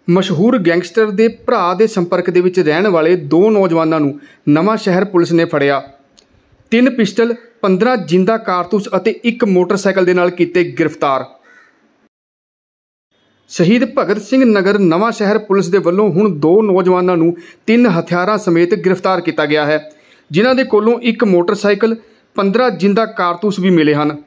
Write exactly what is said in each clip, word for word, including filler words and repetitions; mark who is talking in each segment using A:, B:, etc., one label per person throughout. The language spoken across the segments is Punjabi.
A: ਮਸ਼ਹੂਰ ਗੈਂਗਸਟਰ ਦੇ ਭਰਾ ਦੇ ਸੰਪਰਕ ਦੇ ਵਿੱਚ ਰਹਿਣ ਵਾਲੇ ਦੋ ਨੌਜਵਾਨਾਂ ਨੂੰ ਨਵਾਂ ਸ਼ਹਿਰ ਪੁਲਿਸ ਨੇ ਫੜਿਆ। ਤਿੰਨ ਪਿਸਟਲ, ਪੰਦਰਾਂ ਜਿੰਦਾ ਕਾਰਤੂਸ ਅਤੇ ਇੱਕ ਮੋਟਰਸਾਈਕਲ ਦੇ ਨਾਲ ਕੀਤੇ ਗ੍ਰਿਫਤਾਰ। ਸ਼ਹੀਦ ਭਗਤ ਸਿੰਘ ਨਗਰ ਨਵਾਂ ਸ਼ਹਿਰ ਪੁਲਿਸ ਦੇ ਵੱਲੋਂ ਹੁਣ ਦੋ ਨੌਜਵਾਨਾਂ ਨੂੰ ਤਿੰਨ ਹਥਿਆਰਾਂ ਸਮੇਤ ਗ੍ਰਿਫਤਾਰ ਕੀਤਾ ਗਿਆ ਹੈ, ਜਿਨ੍ਹਾਂ ਦੇ ਕੋਲੋਂ ਇੱਕ ਮੋਟਰਸਾਈਕਲ, ਪੰਦਰਾਂ ਜਿੰਦਾ ਕਾਰਤੂਸ ਵੀ ਮਿਲੇ ਹਨ।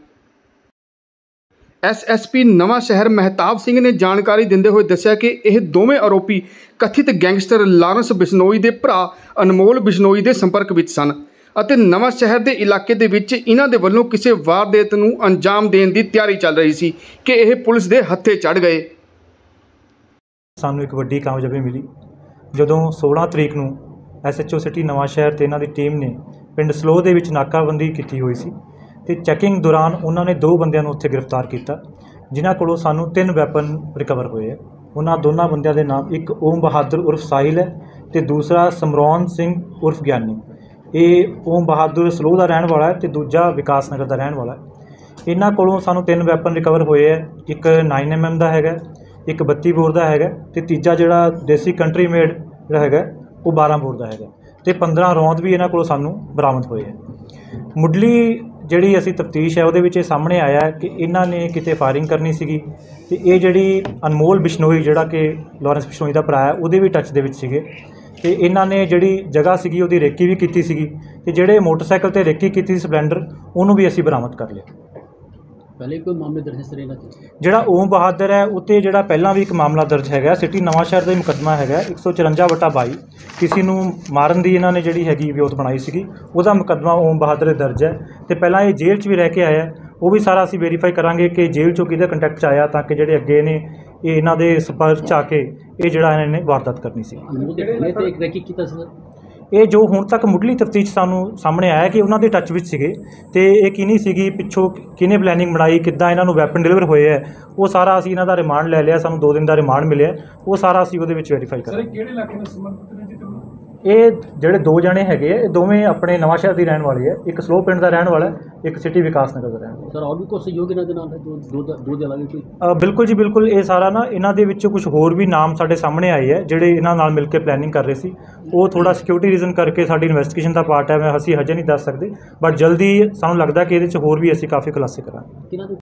A: ਐਸ ਐਸ ਪੀ ਨਵਾਂ ਸ਼ਹਿਰ ਮਹਿਤਾਬ ਸਿੰਘ ਨੇ ਜਾਣਕਾਰੀ ਦਿੰਦੇ ਹੋਏ ਦੱਸਿਆ ਕਿ ਇਹ ਦੋਵੇਂ ਆਰੋਪੀ ਕਥਿਤ ਗੈਂਗਸਟਰ ਲਾਰੈਂਸ ਬਿਸ਼ਨੋਈ ਦੇ ਭਰਾ ਅਨਮੋਲ ਬਿਸ਼ਨੋਈ ਦੇ ਸੰਪਰਕ ਵਿੱਚ ਸਨ ਅਤੇ ਨਵਾਂ ਸ਼ਹਿਰ ਦੇ ਇਲਾਕੇ ਦੇ ਵਿੱਚ ਇਹਨਾਂ ਦੇ ਵੱਲੋਂ ਕਿਸੇ ਵਾਰਦਾਤ ਨੂੰ ਅੰਜਾਮ ਦੇਣ ਦੀ ਤਿਆਰੀ ਚੱਲ ਰਹੀ ਸੀ ਕਿ ਇਹ ਪੁਲਿਸ ਦੇ ਹੱਥੇ ਚੜ੍ਹ ਗਏ।
B: ਸਾਨੂੰ ਇੱਕ ਵੱਡੀ ਕਾਮਯਾਬੀ ਮਿਲੀ ਜਦੋਂ सोलह ਤਰੀਕ ਨੂੰ ਐਸ ਐਚ ਓ ਸਿਟੀ ਨਵਾਂ ਸ਼ਹਿਰ ਤੇ ਇਹਨਾਂ ਦੀ ਟੀਮ ਨੇ ਪਿੰਡ ਸਲੋਹ ਦੇ ਵਿੱਚ ਨਾਕਾਬੰਦੀ ਕੀਤੀ ਹੋਈ ਸੀ ਤੇ ਚੈਕਿੰਗ ਦੌਰਾਨ ਉਹਨਾਂ ਨੇ ਦੋ ਬੰਦਿਆਂ ਨੂੰ ਉੱਥੇ ਗ੍ਰਿਫਤਾਰ ਕੀਤਾ, ਜਿਨ੍ਹਾਂ ਕੋਲੋਂ ਸਾਨੂੰ ਤਿੰਨ ਵੈਪਨ ਰਿਕਵਰ ਹੋਏ ਹੈ। ਉਹਨਾਂ ਦੋਨਾਂ ਬੰਦਿਆਂ ਦੇ ਨਾਮ ਇੱਕ ਓਮ ਬਹਾਦਰ ਉਰਫ ਸਾਹਿਲ ਹੈ ਤੇ ਦੂਸਰਾ ਸਮਰੌਨ ਸਿੰਘ ਉਰਫ ਗਿਆਨੀ। ਇਹ ਓਮ ਬਹਾਦਰ ਸਲੋਹ ਦਾ ਰਹਿਣ ਵਾਲਾ ਹੈ ਤੇ ਦੂਜਾ ਵਿਕਾਸ ਨਗਰ ਦਾ ਰਹਿਣ ਵਾਲਾ ਹੈ। ਇਹਨਾਂ ਕੋਲੋਂ ਸਾਨੂੰ ਤਿੰਨ ਵੈਪਨ ਰਿਕਵਰ ਹੋਏ ਹੈ। ਇੱਕ ਨਾइन एम एम ਦਾ ਹੈਗਾ, ਇੱਕ ਬੱਤੀ ਬੋਰ ਦਾ ਹੈਗਾ ਤੇ ਤੀਜਾ ਜਿਹੜਾ ਦੇਸੀ ਕੰਟਰੀ ਮੇਡ ਜਿਹੜਾ ਹੈਗਾ ਉਹ ਬਾਰਾਂ ਬੋਰ ਦਾ ਹੈਗਾ ਤੇ ਪੰਦਰਾਂ ਰੌਂਦ ਵੀ ਇਹਨਾਂ ਕੋਲੋਂ ਸਾਨੂੰ ਬਰਾਮਦ ਹੋਏ ਹੈ। ਮੁੱਢਲੀ ਜਿਹੜੀ ਅਸੀਂ ਤਫਤੀਸ਼ ਹੈ ਉਹਦੇ ਵਿੱਚ ਇਹ ਸਾਹਮਣੇ ਆਇਆ ਕਿ ਇਹਨਾਂ ਨੇ ਕਿਤੇ ਫਾਇਰਿੰਗ ਕਰਨੀ ਸੀਗੀ ਤੇ ਇਹ ਜਿਹੜੀ ਅਨਮੋਲ ਬਿਸ਼ਨੋਈ ਜਿਹੜਾ ਕਿ ਲਾਰੈਂਸ ਬਿਸ਼ਨੋਈ ਦਾ ਭਰਾ ਹੈ ਉਹਦੇ ਵੀ ਟੱਚ ਦੇ ਵਿੱਚ ਸੀਗੇ ਤੇ ਇਹਨਾਂ ਨੇ ਜਿਹੜੀ ਜਗ੍ਹਾ ਸੀਗੀ ਉਹਦੀ ਰੇਕੀ ਵੀ ਕੀਤੀ ਸੀਗੀ ਤੇ ਜਿਹੜੇ ਮੋਟਰਸਾਈਕਲ ਤੇ ਰੇਕੀ ਕੀਤੀ ਸੀ ਸਪਲੈਂਡਰ ਉਹਨੂੰ ਵੀ ਅਸੀਂ ਬਰਾਮਦ ਕਰ ਲਿਆ।
C: ਪਹਿਲੇ ਕੋਈ ਮਾਮਲੇ ਦਰਜ ਇਸ ਤਰ੍ਹਾਂ ਦਾ
B: ਜਿਹੜਾ ਓਮ ਬਹਾਦਰ ਹੈ ਉੱਤੇ ਜਿਹੜਾ ਪਹਿਲਾਂ ਵੀ ਇੱਕ ਮਾਮਲਾ ਦਰਜ ਹੈਗਾ ਸਿਟੀ ਨਵਾਂ ਸ਼ਹਿਰ ਦਾ ਹੀ ਮੁਕੱਦਮਾ ਹੈਗਾ ਇੱਕ ਸੌ ਚੁਰੰਜਾ ਵਟਾ ਬਾਈ, ਕਿਸੇ ਨੂੰ ਮਾਰਨ ਦੀ ਇਹਨਾਂ ਨੇ ਜਿਹੜੀ ਹੈਗੀ ਵਿਉਂਤ ਬਣਾਈ ਸੀਗੀ, ਉਹਦਾ ਮੁਕੱਦਮਾ ਓਮ ਬਹਾਦਰ ਦੇ ਦਰਜ ਹੈ ਤੇ ਪਹਿਲਾਂ ਇਹ ਜੇਲ੍ਹ 'ਚ ਵੀ ਰਹਿ ਕੇ ਆਇਆ। ਉਹ ਵੀ ਸਾਰਾ ਅਸੀਂ ਵੈਰੀਫਾਈ ਕਰਾਂਗੇ ਕਿ ਜੇਲ੍ਹ 'ਚੋਂ ਕਿਹਦੇ ਕੰਟੈਕਟ 'ਚ ਆਇਆ ਤਾਂ ਕਿ ਜਿਹੜੇ ਅੱਗੇ ਨੇ ਇਹ ਇਹਨਾਂ ਦੇ ਸੰਪਰਕ 'ਚ ਆ ਕੇ ਇਹ ਜਿਹੜਾ ਇਹਨਾਂ ਨੇ ਵਾਰਦਾਤ ਕਰਨੀ ਸੀ। ਇਹ ਜੋ ਹੁਣ ਤੱਕ ਮੁੱਢਲੀ ਤਫਤੀਸ਼ ਸਾਨੂੰ ਸਾਹਮਣੇ ਆਇਆ ਕਿ ਉਹਨਾਂ ਦੇ ਟੱਚ ਵਿੱਚ ਸੀਗੇ ਤੇ ਇਹ ਕਿਹਨੀ ਸੀਗੀ, ਪਿੱਛੋਂ ਕਿਹਨੇ ਪਲੈਨਿੰਗ ਬਣਾਈ, ਕਿੱਦਾਂ ਇਹਨਾਂ ਨੂੰ ਵੈਪਨ ਡਿਲੀਵਰ ਹੋਏ ਹੈ, ਉਹ ਸਾਰਾ ਅਸੀਂ ਇਹਨਾਂ ਦਾ ਰਿਮਾਂਡ ਲੈ ਲਿਆ। ਸਾਨੂੰ ਦੋ ਦਿਨ ਦਾ ਰਿਮਾਂਡ ਮਿਲਿਆ, ਉਹ ਸਾਰਾ ਅਸੀਂ ਉਹਦੇ ਵਿੱਚ ਵੈਰੀਫਾਈ ਕਰਾਂਗੇ।
D: ਕਿਹੜੇ ਇਲਾਕੇ ਨਾਲ ਸੰਬੰਧਿਤ ਨੇ ਜੀ?
B: ਇਹ ਜਿਹੜੇ ਦੋ ਜਣੇ ਹੈਗੇ ਇਹ ਦੋਵੇਂ ਆਪਣੇ ਨਵਾਂ ਸ਼ਹਿਰ ਦੀ ਰਹਿਣ ਵਾਲੇ ਹੈ, ਇੱਕ ਸਲੋਹ ਪਿੰਡ ਦਾ ਰਹਿਣ ਵਾਲਾ, ਇੱਕ ਸਿਟੀ ਵਿਕਾਸ ਨਗਰ ਦਾ ਰਹਿਣ ਵਾਲਾ।
C: ਸਰ ਔਰ ਵੀ ਕੋਈ ਸਹਿਯੋਗ ਇਹਨਾਂ ਦੇ ਨਾਲ ਹੈ ਦੋ ਦੋ ਦੇ ਅਲਾਵਾ ਕੋਈ?
B: ਬਿਲਕੁਲ ਜੀ ਬਿਲਕੁਲ, ਇਹ ਸਾਰਾ ਨਾ ਇਹਨਾਂ ਦੇ ਵਿੱਚੋਂ ਕੁਝ ਹੋਰ ਵੀ ਨਾਮ ਸਾਡੇ ਸਾਹਮਣੇ ਆਏ ਹੈ ਜਿਹੜੇ ਇਹਨਾਂ ਨਾਲ ਮਿਲ ਕੇ ਪਲੈਨਿੰਗ ਕਰ ਰਹੇ ਸੀ। ਉਹ ਥੋੜਾ ਸਿਕਿਉਰਿਟੀ ਰੀਜ਼ਨ ਕਰਕੇ ਸਾਡੀ ਇਨਵੈਸਟੀਗੇਸ਼ਨ ਦਾ ਪਾਰਟ ਹੈ, ਮੈਂ ਅਸੀਂ ਹਜੇ ਨਹੀਂ ਦੱਸ ਸਕਦੇ, ਬਟ ਜਲਦੀ ਸਾਨੂੰ ਲੱਗਦਾ ਕਿ ਇਹਦੇ 'ਚ ਹੋਰ ਵੀ ਅਸੀਂ ਕਾਫੀ ਖੁਲਾਸੇ ਕਰਾਂਗੇ।